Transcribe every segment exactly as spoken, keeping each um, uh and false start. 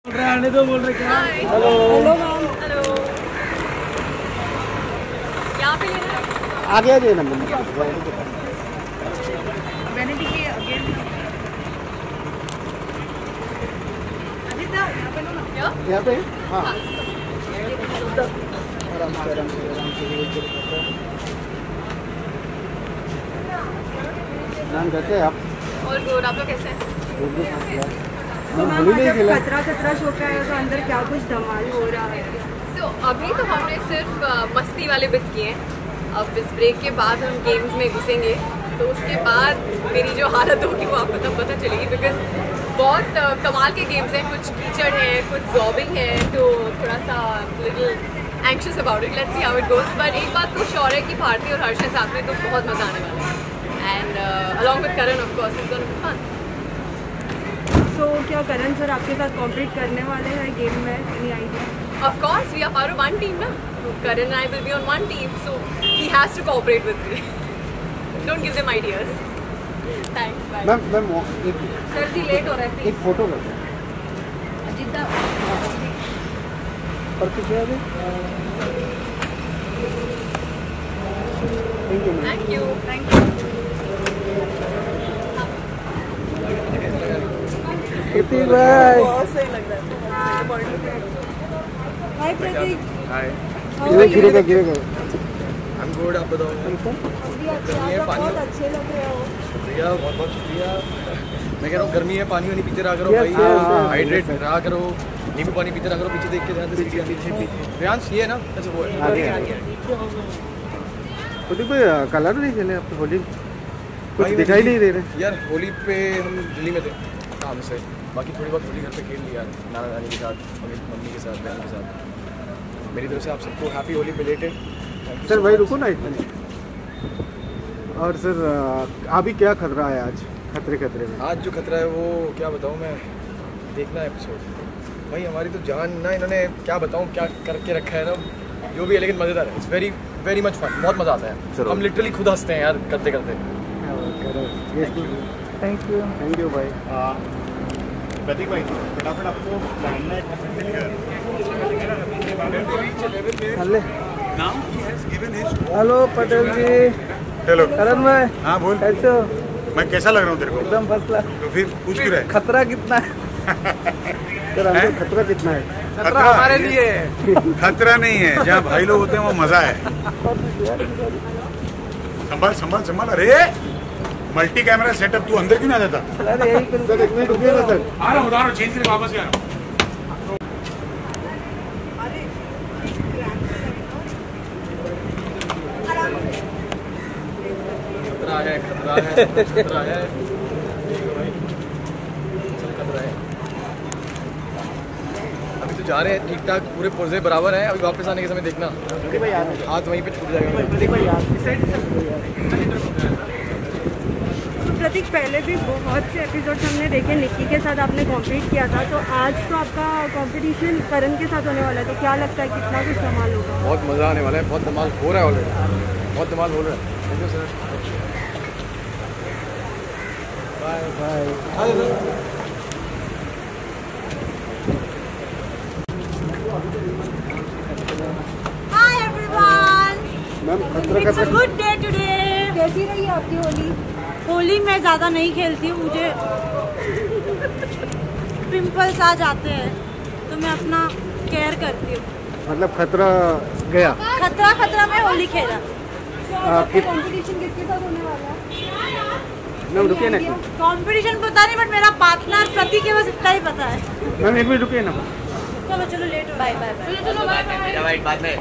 आने दो बोल रहे क्या? Hello hello ma'am. हेलो यहाँ पे लेना है? आगे आ जाइए ना मैम। वैनिटी के अगेन अदिता यहाँ पे लो ना। क्या? यहाँ पे हाँ हाँ। आराम से आराम से आराम से मैम कैसे हैं आप? और गुड, आप लोग कैसे हैं? तो मैम जब खतरा खतरा शो पे आया तो अंदर क्या कुछ धमाल हो रहा है? तो अभी तो हमने सिर्फ अ, मस्ती वाले बिट्स किए हैं। अब इस ब्रेक के बाद हम गेम्स में घुसेंगे तो उसके बाद मेरी जो हालत होगी वो आपको तब पता चलेगी, बिकॉज बहुत अ, कमाल के गेम्स हैं। कुछ कीचड़ है, कुछ जॉबिंग है, तो थोड़ा सा little anxious about it. Let's see how it goes. But एक बात तो श्योर है कि भारती और हर्ष के साथ में तो बहुत मजा आने वाला है। And along with Karan of course it's gonna be fun. तो क्या करण सर आपके साथ कॉम्पीट करने वाले हैं गेम में? Any idea? Of course, we are part of one team, na. So Karan and I will be on one team, so he has to cooperate with me. Don't give them ideas. Thanks. Bye. Ma'am ma'am एक Sir ji late हो रहा है एक photo करते हैं अदिता और कुछ है अभी? Thank you ma'am. Thank you. Thank you. कितनी बार बहुत सही लग रहा है। हाय प्रतीक। हाय, गिरे गिरेगा गिरेगा I'm good, आप बताओ। अभी अच्छा गर्मी है, आप पानी बहुत अच्छे लग रहे हो। शुक्रिया, बहुत बहुत शुक्रिया। मैं कह रहा हूँ गर्मी है, पानी वानी पीते रहा करो Yes, भाई, yes, yes, हाइड्रेट yes, रहा करो, नींबू पानी पीते रहा करो। पीछे देख के ध्यान से रियांश ये है ना? अच्छा वो है। आगे होली पे कलर नहीं खेले आप? होली कुछ भाई, दिखाई नहीं दे रहे। यार होली पे हम दिल्ली में थे काम से, बाकी थोड़ी बहुत होली घर पे खेल लिया नाना नानी के साथ, मम्मी मम्मी के साथ, बहन के साथ। मेरी तरफ से आप सबको हैप्पी होली बिलेटेड। सर भाई रुको ना इतना। और सर अभी क्या खतरा है आज खतरे खतरे में? आज जो खतरा है वो क्या बताऊँ मैं, देखना एपिसोड भाई। हमारी तो जान ना, इन्होंने क्या बताऊँ क्या करके रखा है ना, जो भी है, लेकिन मज़ेदार है। It's very very much fun, बहुत मज़ा आता है। हम लिटरली खुद हंसते हैं यार करते करते। थैंक यू थैंक यू भाई। प्रतीक भाई फटाफट आपको हेलो पटेल जी। हेलो करण भाई हाँ बोल। कैसे हो? मैं कैसा लग रहा हूँ तेरे को? एकदम फर्स्ट क्लास। तो फिर पूछ क्यों रहे? खतरा कितना है? सर हमको खतरा कितना है? खतरा हमारे लिए खतरा नहीं है, जहाँ भाई लोग होते हैं वो मजा है। संभाल संभाल संभाल। अरे मल्टी कैमरा सेटअप, तू अंदर क्यों नहीं आ जाता? सर यही सर एक मिनट रुकिए ना सर। आ रहा हूँ, आ रहा हूँ, चेंज करके वापस आ रहा हूँ। खतरा है, खतरा है, खतरा है, सब खतरा है। अभी तो जा रहे हैं ठीक ठाक, पूरे पुर्जे बराबर हैं। अभी वापस आने के समय देखना हाथ वहीं पे छूट जाएगा। प्रतीक पहले भी बहुत से एपिसोड हमने देखे, निक्की के साथ आपने कॉम्पीट किया था, तो आज तो आपका कंपटीशन करण के साथ होने वाला है, तो क्या लगता है कितना कुछ धमाल होगा? बहुत मज़ा आने वाला है, बहुत धमाल हो रहा है ऑलरेडी, बहुत धमाल हो रहा है। Thank you sir. Bye bye. Hi everyone, ma'am खतरा इट्स अ खतरा गुड डे टुडे। कैसी रही आपकी होली? होली मैं ज़्यादा नहीं खेलती हूँ, मुझे पिंपल्स आ जाते हैं, तो मैं अपना केयर करती हूँ। मतलब खतरा गया। खतरा खतरा में होली खेला। आपकी कंपटीशन किसके साथ होने वाला है? मैम रुकिए ना। कंपटीशन पता नहीं, बट मेरा पार्टनर प्रतीक है, बस इतना ही पता है। मैम एक मिनट रुकिए ना। चलो चलो लेट हो। Bye bye bye. चलो बाय बाय। बाद में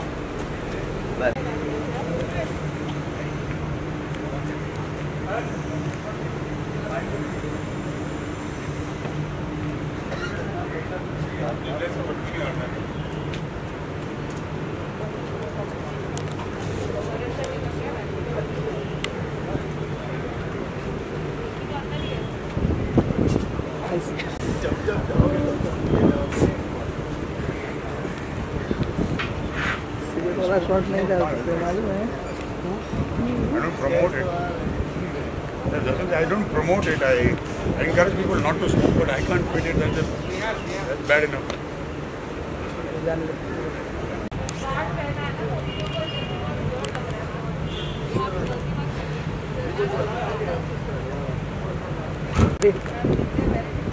वाला शॉट नहीं डाल सकते, मालूम है? I don't promote it. I don't promote it. I encourage people not to smoke, but I can't quit it. That's a bad enough. देख